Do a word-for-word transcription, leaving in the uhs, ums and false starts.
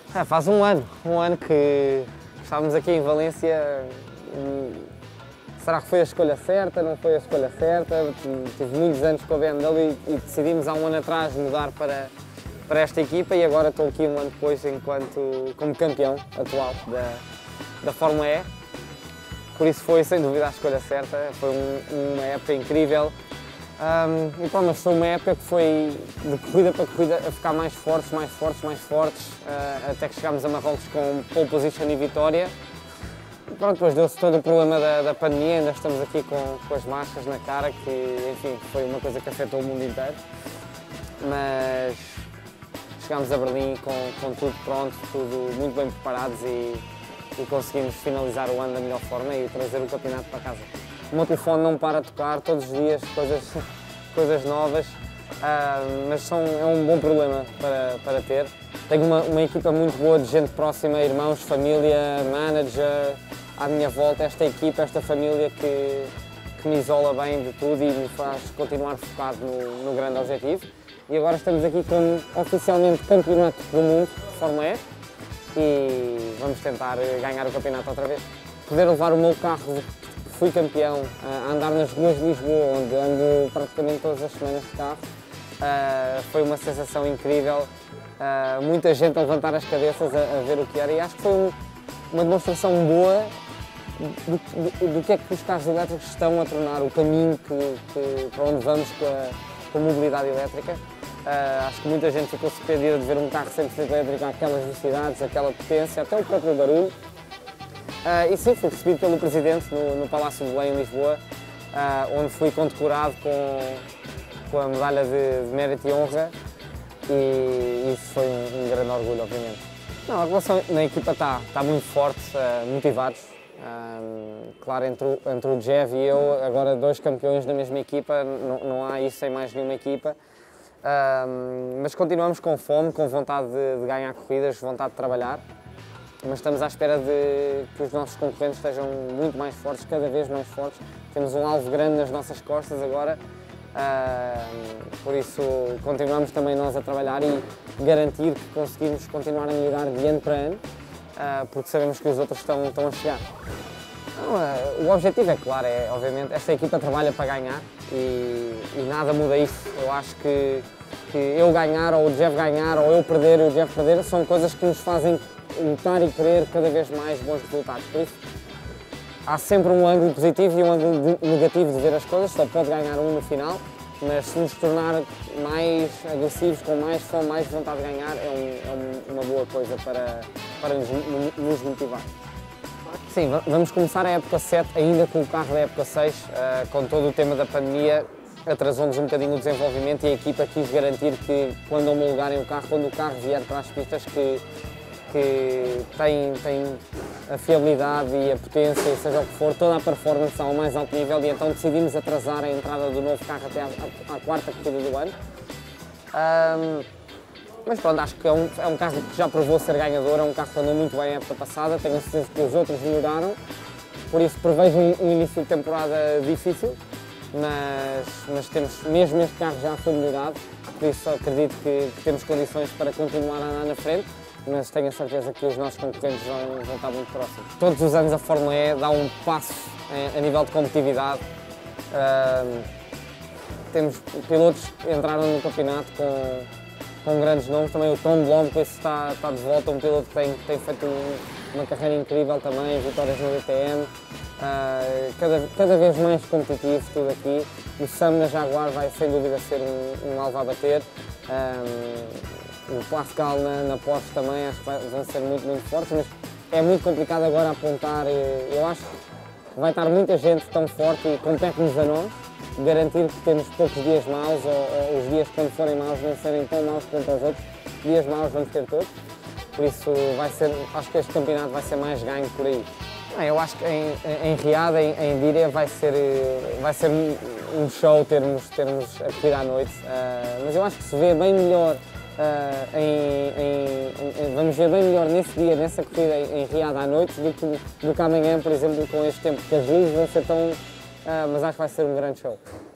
É, faz um ano, um ano que estávamos aqui em Valência. Será que foi a escolha certa? Não foi a escolha certa? Tive muitos anos com a B M W e, e decidimos há um ano atrás mudar para, para esta equipa e agora estou aqui um ano depois enquanto, como campeão atual da, da Fórmula E. Por isso foi sem dúvida a escolha certa, foi um, uma época incrível. Um, e pá, mas foi uma época que foi de corrida para corrida a ficar mais fortes, mais fortes, mais fortes, uh, até que chegámos a Marrocos com pole position e vitória. E pronto, depois deu-se todo o problema da, da pandemia, ainda estamos aqui com, com as máscaras na cara, que enfim, foi uma coisa que afetou o mundo inteiro. Mas chegámos a Berlim com, com tudo pronto, tudo muito bem preparados e, e conseguimos finalizar o ano da melhor forma e trazer o campeonato para casa. O meu telefone não para de tocar, todos os dias, coisas, coisas novas, uh, mas são, é um bom problema para, para ter. Tenho uma, uma equipa muito boa de gente próxima, irmãos, família, manager, à minha volta, esta equipa, esta família que, que me isola bem de tudo e me faz continuar focado no, no grande objetivo. E agora estamos aqui com oficialmente campeonato do mundo de Fórmula E e vamos tentar ganhar o campeonato outra vez. Poder levar o meu carro, fui campeão, a andar nas ruas de Lisboa, onde ando praticamente todas as semanas de carro. Uh, foi uma sensação incrível, uh, muita gente a levantar as cabeças a, a ver o que era e acho que foi um, uma demonstração boa do, do, do que é que os carros elétricos estão a tornar, o caminho que, que, para onde vamos com a, com a mobilidade elétrica. Uh, acho que muita gente ficou surpreendida de ver um carro cem por cento elétrico àquelas velocidades, aquela potência, até o próprio barulho. Uh, e sim, fui recebido pelo Presidente no, no Palácio de Belém, em Lisboa, uh, onde fui condecorado com, com a medalha de, de mérito e honra e isso foi um, um grande orgulho, obviamente. Não, a relação na equipa está tá muito forte, uh, motivados. Uh, claro, entre o, entre o Jev e eu, agora dois campeões da mesma equipa, não, não há isso sem mais nenhuma equipa. Uh, mas continuamos com fome, com vontade de, de ganhar corridas, vontade de trabalhar. Mas estamos à espera de que os nossos concorrentes estejam muito mais fortes, cada vez mais fortes. Temos um alvo grande nas nossas costas agora, uh, por isso continuamos também nós a trabalhar e garantir que conseguimos continuar a melhorar de ano para ano, uh, porque sabemos que os outros estão, estão a chegar. Não, uh, o objetivo é claro, é, obviamente, esta equipa trabalha para ganhar e, e nada muda isso. Eu acho que, que eu ganhar, ou o Jev ganhar, ou eu perder e o Jev perder, são coisas que nos fazem lutar e querer cada vez mais bons resultados. Por isso, há sempre um ângulo positivo e um ângulo negativo de ver as coisas, só pode ganhar um no final, mas se nos tornar mais agressivos, com mais fome, mais vontade de ganhar, é, um, é uma boa coisa para, para nos, nos motivar. Sim, vamos começar a época sete ainda com o carro da época seis, uh, com todo o tema da pandemia, atrasou-nos um bocadinho o desenvolvimento e a equipa quis garantir que quando homologarem o carro, quando o carro vier para as pistas, que que tem, tem a fiabilidade e a potência, seja o que for, toda a performance ao mais alto nível e então decidimos atrasar a entrada do novo carro até à, à, à quarta corrida do ano. Um, mas pronto, acho que é um, é um carro que já provou ser ganhador, é um carro que andou muito bem a época passada, tenho a certeza que os outros melhoraram, por isso prevejo um, um início de temporada difícil, mas, mas temos, mesmo este carro já foi melhorado, por isso acredito que, que temos condições para continuar a andar na frente. Mas tenho a certeza que os nossos concorrentes vão, vão estar muito próximos. Todos os anos a Fórmula E dá um passo a, a nível de competitividade. Uh, temos pilotos que entraram no campeonato com, com grandes nomes, também o Tom Blomqvist está, está de volta, um piloto que tem, tem feito um, uma carreira incrível também, vitórias no D T M. Uh, cada, cada vez mais competitivo tudo aqui. O Sam na Jaguar vai sem dúvida ser um, um alvo a bater. Uh, O Pascal na, na Porsche também acho que vai, vão ser muito, muito fortes, mas é muito complicado agora apontar. Eu acho que vai estar muita gente tão forte e compete-nos a nós garantir que temos poucos dias maus ou, ou os dias quando forem maus não serem tão maus quanto os outros. Dias maus vamos ter todos, por isso vai ser, acho que este campeonato vai ser mais ganho por aí. Eu acho que em, em Riad, em, em Diriyah, vai ser, vai ser um show termos, termos a corrida à noite, uh, mas eu acho que se vê bem melhor. Uh, em, em, em, vamos ver bem melhor nesse dia, nessa corrida em, em Riad à noite, do que, do que amanhã, por exemplo, com este tempo, porque as luzes vão ser tão... Uh, mas acho que vai ser um grande show.